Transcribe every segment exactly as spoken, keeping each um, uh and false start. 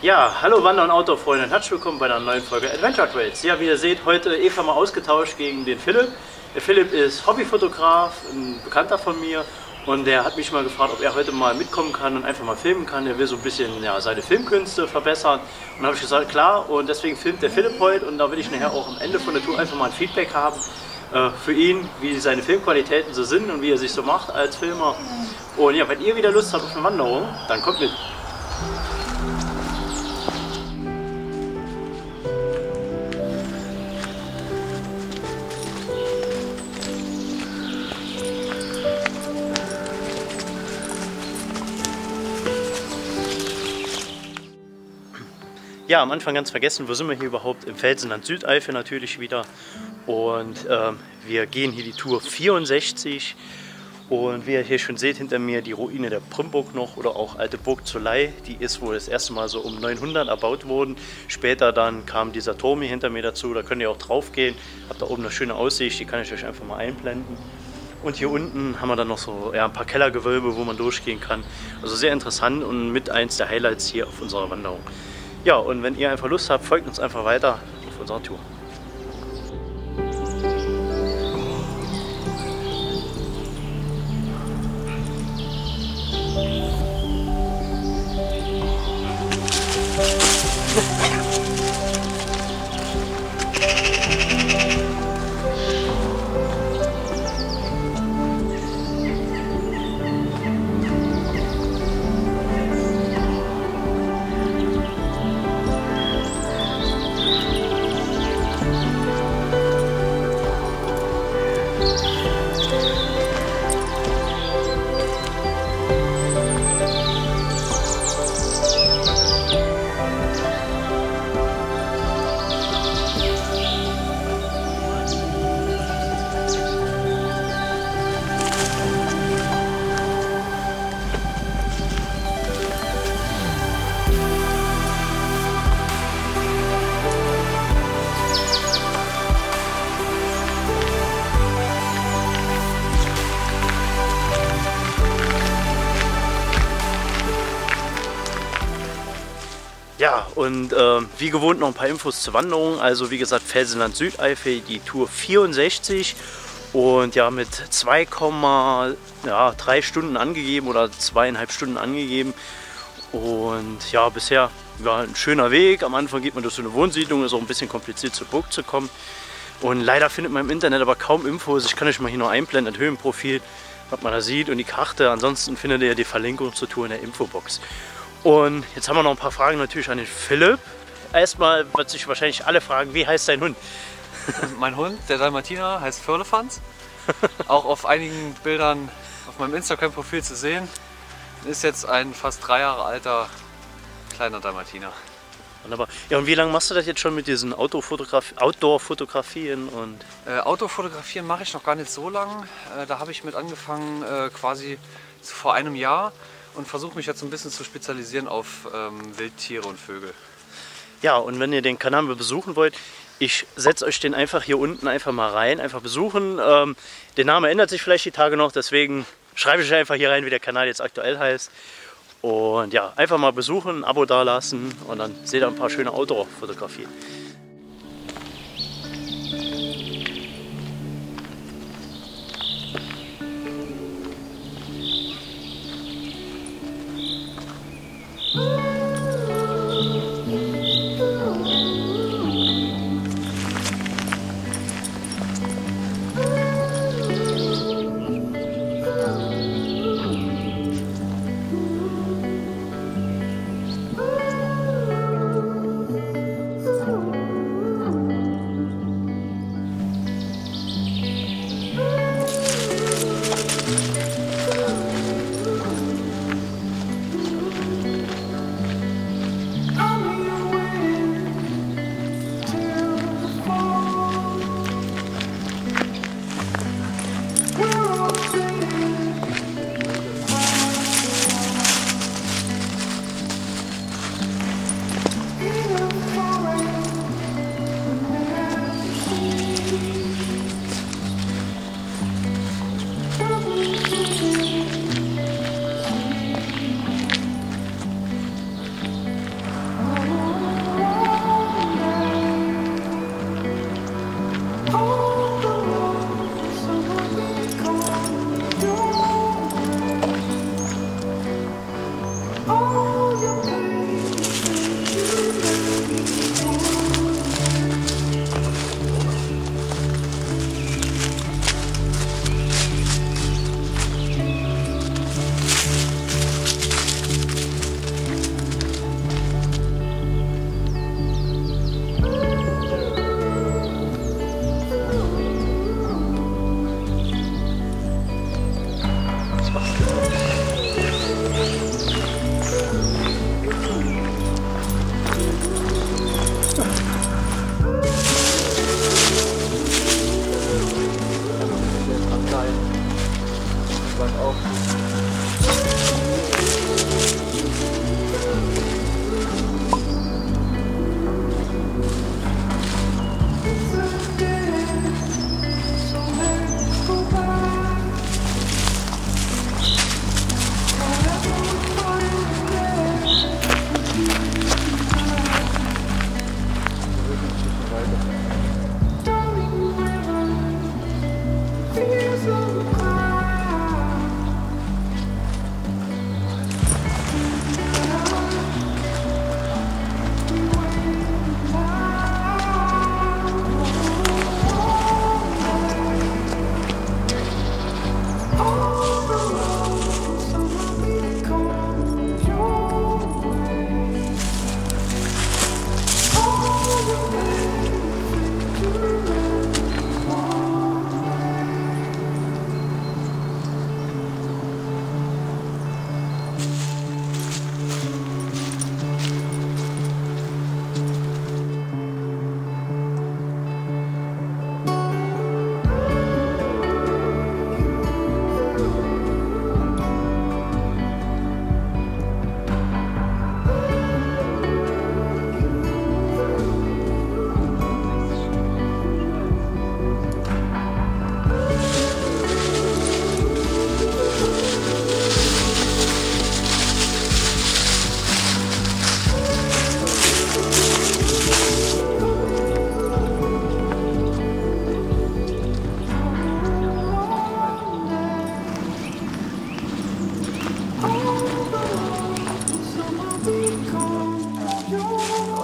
Ja, hallo Wander- und Outdoor-Freunde und herzlich willkommen bei einer neuen Folge Adventure Trails. Ja, wie ihr seht, heute Eva mal ausgetauscht gegen den Philipp. Der Philipp ist Hobbyfotograf, ein Bekannter von mir, und der hat mich mal gefragt, ob er heute mal mitkommen kann und einfach mal filmen kann. Er will so ein bisschen ja, seine Filmkünste verbessern. Und da habe ich gesagt, klar, und deswegen filmt der Philipp heute, und da will ich nachher auch am Ende von der Tour einfach mal ein Feedback haben äh, für ihn, wie seine Filmqualitäten so sind und wie er sich so macht als Filmer. Und ja, wenn ihr wieder Lust habt auf eine Wanderung, dann kommt mit. Ja, am Anfang ganz vergessen, wo sind wir hier überhaupt? Im Felsenland Südeifel natürlich wieder. Und ähm, wir gehen hier die Tour vierundsechzig. Und wie ihr hier schon seht, hinter mir die Ruine der Primburg noch, oder auch Alte Burg zur Ley. Die ist wohl das erste Mal so um neunhundert erbaut worden. Später dann kam dieser Turm hier hinter mir dazu, da könnt ihr auch drauf gehen. Habt da oben eine schöne Aussicht, die kann ich euch einfach mal einblenden. Und hier unten haben wir dann noch so ja, ein paar Kellergewölbe, wo man durchgehen kann. Also sehr interessant und mit eins der Highlights hier auf unserer Wanderung. Ja, und wenn ihr einfach Lust habt, folgt uns einfach weiter auf unserer Tour. Ja, und äh, wie gewohnt noch ein paar Infos zur Wanderung. Also wie gesagt, Felsenland Südeifel, die Tour vierundsechzig, und ja, mit zwei Komma drei Stunden angegeben oder zweieinhalb Stunden angegeben. Und ja, bisher war ein schöner Weg. Am Anfang geht man durch so eine Wohnsiedlung, ist auch ein bisschen kompliziert zur Burg zu kommen. Und leider findet man im Internet aber kaum Infos. Ich kann euch mal hier noch einblenden, das Höhenprofil, was man da sieht, und die Karte. Ansonsten findet ihr die Verlinkung zur Tour in der Infobox. Und jetzt haben wir noch ein paar Fragen natürlich an den Philipp. Erstmal wird sich wahrscheinlich alle fragen, wie heißt dein Hund? Mein Hund, der Dalmatiner, heißt Firlefanz. Auch auf einigen Bildern auf meinem Instagram-Profil zu sehen. Ist jetzt ein fast drei Jahre alter kleiner Dalmatiner. Wunderbar. Ja, und wie lange machst du das jetzt schon mit diesen Outdoor-Fotografien? Und äh, Outdoor-Fotografieren mache ich noch gar nicht so lang. Äh, da habe ich mit angefangen äh, quasi vor einem Jahr. Und versuche mich jetzt ein bisschen zu spezialisieren auf ähm, Wildtiere und Vögel. Ja, und wenn ihr den Kanal besuchen wollt, ich setze euch den einfach hier unten einfach mal rein, einfach besuchen. Ähm, der Name ändert sich vielleicht die Tage noch, deswegen schreibe ich einfach hier rein, wie der Kanal jetzt aktuell heißt. Und ja, einfach mal besuchen, ein Abo dalassen, und dann seht ihr ein paar schöne Outdoor-Fotografien.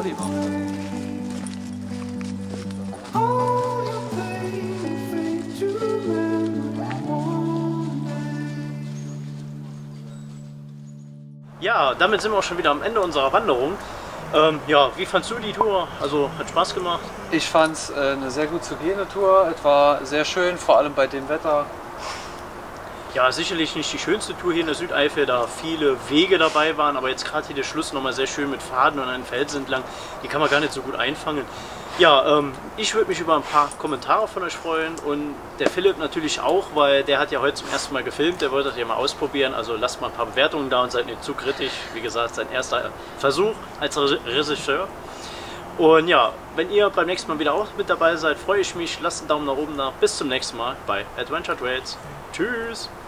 Oliver. Ja, damit sind wir auch schon wieder am Ende unserer Wanderung. Ähm, ja, wie fandst du die Tour? Also hat Spaß gemacht? Ich fand es äh, eine sehr gut zu gehende Tour. Es war sehr schön, vor allem bei dem Wetter. Ja, sicherlich nicht die schönste Tour hier in der Südeifel, da viele Wege dabei waren, aber jetzt gerade hier der Schluss nochmal sehr schön mit Pfaden und einem Felsen entlang, die kann man gar nicht so gut einfangen. Ja, ähm, ich würde mich über ein paar Kommentare von euch freuen und der Philipp natürlich auch, weil der hat ja heute zum ersten Mal gefilmt, der wollte das ja mal ausprobieren, also lasst mal ein paar Bewertungen da und seid nicht zu kritisch, wie gesagt, sein erster Versuch als Regisseur. Und ja, wenn ihr beim nächsten Mal wieder auch mit dabei seid, freue ich mich, lasst einen Daumen nach oben da, bis zum nächsten Mal bei Adventure Trails. Tschüss!